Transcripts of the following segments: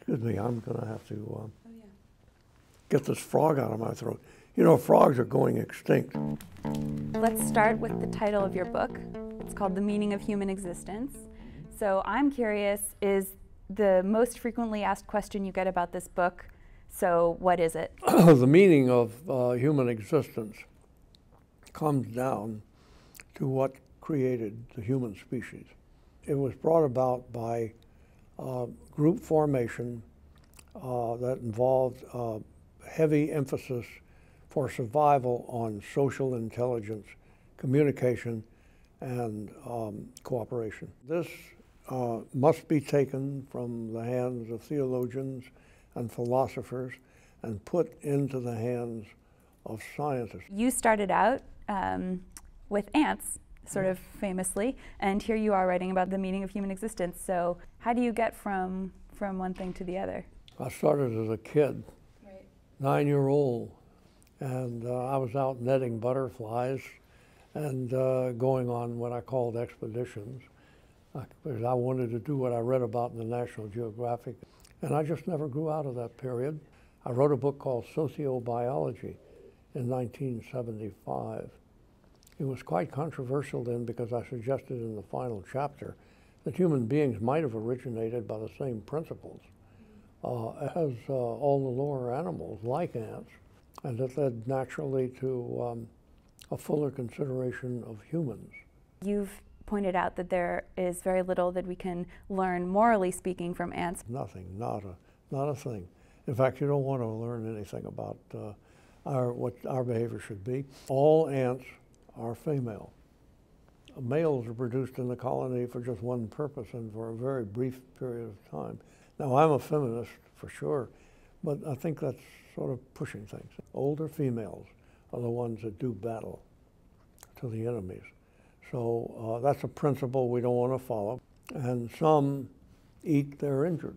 Excuse me, I'm going to have to get this frog out of my throat. You know, frogs are going extinct. Let's start with the title of your book. It's called The Meaning of Human Existence. So I'm curious, is the most frequently asked question you get about this book, so what is it? The meaning of human existence comes down to what created the human species. It was brought about by group formation that involved heavy emphasis for survival on social intelligence, communication, and cooperation. This must be taken from the hands of theologians and philosophers and put into the hands of scientists. You started out with ants, sort of famously, and here you are writing about the meaning of human existence. So how do you get from one thing to the other? I started as a kid, 9-year-old, and I was out netting butterflies and going on what I called expeditions, because I wanted to do what I read about in the National Geographic. And I just never grew out of that period. I wrote a book called Sociobiology in 1975. It was quite controversial then because I suggested in the final chapter that human beings might have originated by the same principles as all the lower animals, like ants, and that led naturally to a fuller consideration of humans. You've pointed out that there is very little that we can learn, morally speaking, from ants. Nothing, not a thing. In fact, you don't want to learn anything about what our behavior should be. All ants are female. Males are produced in the colony for just one purpose and for a very brief period of time. Now, I'm a feminist for sure, but I think that's sort of pushing things. Older females are the ones that do battle to the enemies. So that's a principle we don't want to follow. And some eat their injured.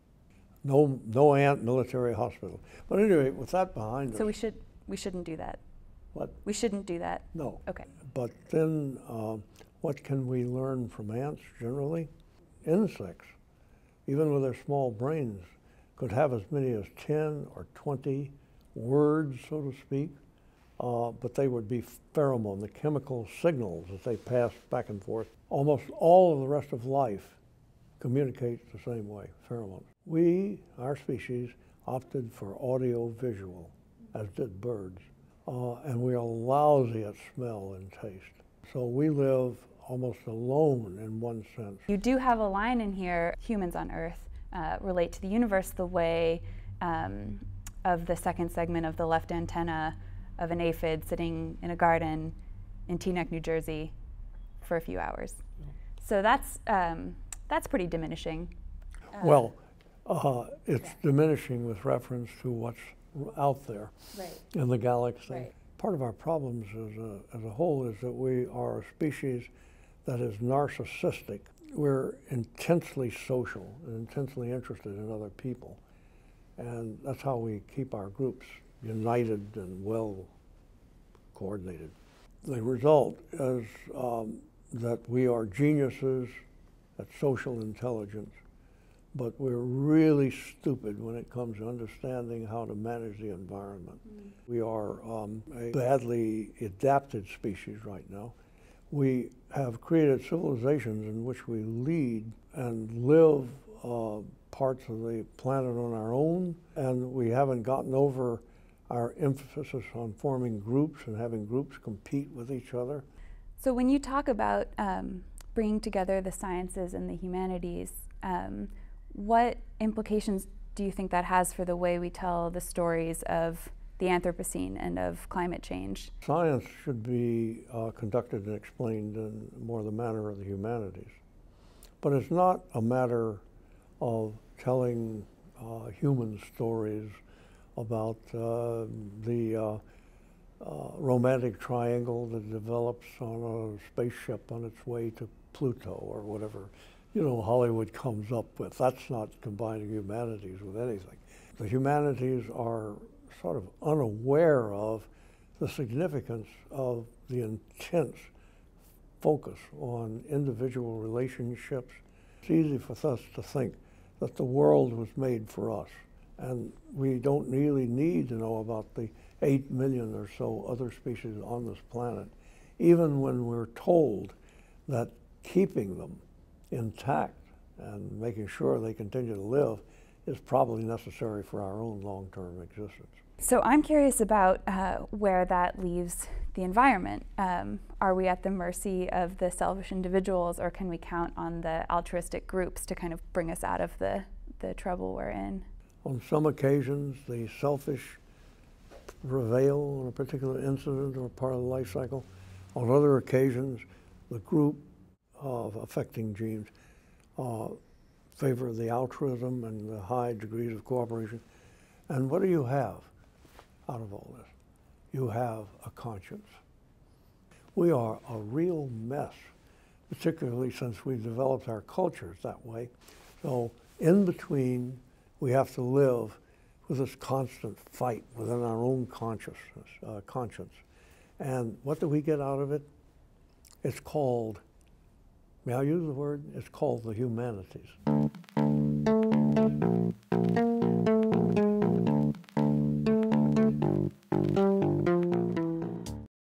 No ant military hospital. But anyway, with that behind us. So we shouldn't do that. What? We shouldn't do that. No. Okay. But then what can we learn from ants generally? Insects, even with their small brains, could have as many as 10 or 20 words, so to speak. But they would be pheromone, the chemical signals that they pass back and forth. Almost all of the rest of life communicates the same way, pheromones. We, our species, opted for audio-visual, as did birds, and we are lousy at smell and taste. So we live almost alone in one sense. You do have a line in here, humans on Earth relate to the universe the way of the second segment of the left antenna of an aphid sitting in a garden in Teaneck, New Jersey for a few hours. So that's pretty diminishing. Well, it's diminishing with reference to what's out there in the galaxy. Right. Part of our problems as a whole is that we are a species that is narcissistic. We're intensely social and intensely interested in other people. And that's how we keep our groups united and well coordinated. The result is that we are geniuses at social intelligence, but we're really stupid when it comes to understanding how to manage the environment. We are a badly adapted species right now. We have created civilizations in which we lead and live parts of the planet on our own, and we haven't gotten over our emphasis on forming groups and having groups compete with each other. So when you talk about bringing together the sciences and the humanities, what implications do you think that has for the way we tell the stories of the Anthropocene and of climate change? Science should be conducted and explained in more the manner of the humanities. But it's not a matter of telling human stories about the romantic triangle that develops on a spaceship on its way to Pluto or whatever, you know, Hollywood comes up with. That's not combining humanities with anything. The humanities are sort of unaware of the significance of the intense focus on individual relationships. It's easy for us to think that the world was made for us. And we don't really need to know about the 8 million or so other species on this planet, even when we're told that keeping them intact and making sure they continue to live is probably necessary for our own long-term existence. So I'm curious about where that leaves the environment. Are we at the mercy of the selfish individuals, or can we count on the altruistic groups to kind of bring us out of the trouble we're in? On some occasions, the selfish prevail on a particular incident or part of the life cycle. On other occasions, the group of affecting genes favor the altruism and the high degrees of cooperation. And what do you have out of all this? You have a conscience. We are a real mess, particularly since we've developed our cultures that way. So in between, we have to live with this constant fight within our own conscience. And what do we get out of it? It's called, may I use the word? It's called the humanities.